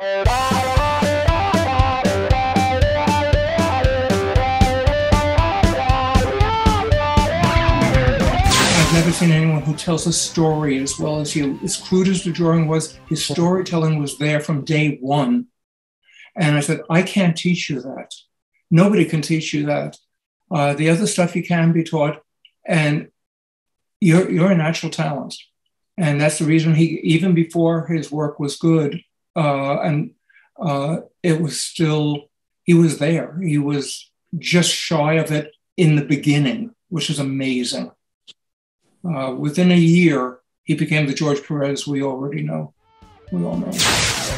I've never seen anyone who tells a story as well as you. As crude as the drawing was, his storytelling was there from day one. And I said, I can't teach you that. Nobody can teach you that. The other stuff you can be taught, and you're a natural talent. And that's the reason he, even before his work was good, it was still, he was there. He was just shy of it in the beginning, which is amazing. Within a year, he became the George Pérez we all know.